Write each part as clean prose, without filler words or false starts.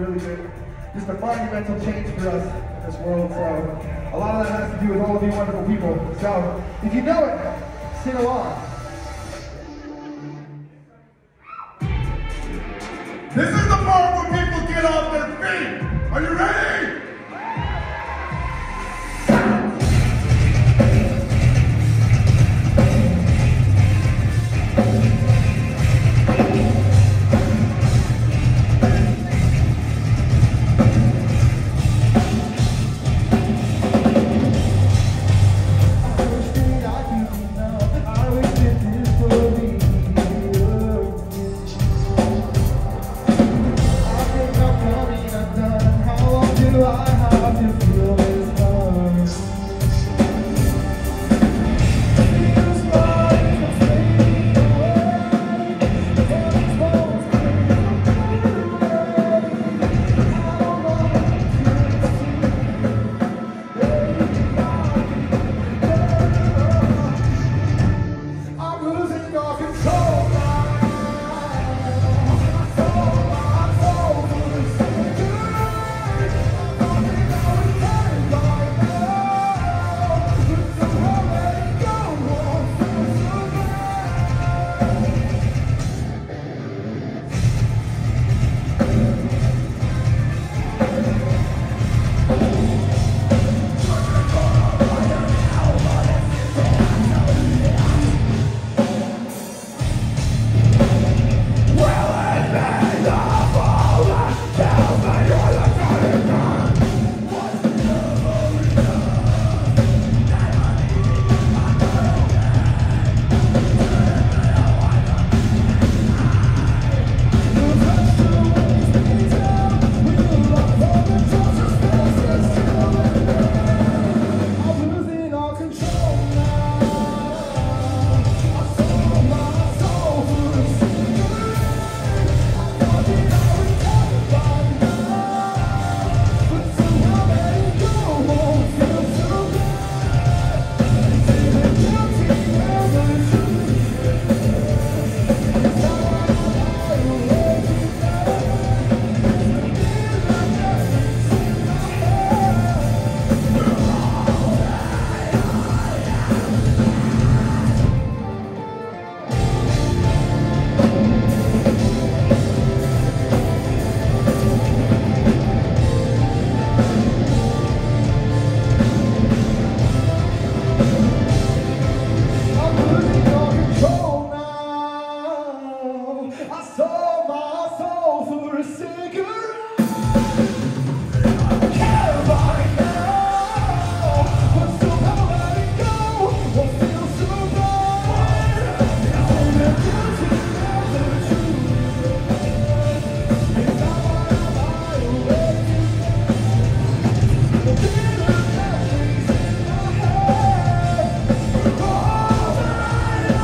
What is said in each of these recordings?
really good, just a monumental change for us in this world. So a lot of that has to do with all of you wonderful people. So if you know it, sing along. This is the part where people get off their feet. Are you ready?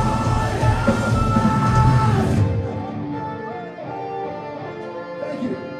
Thank you.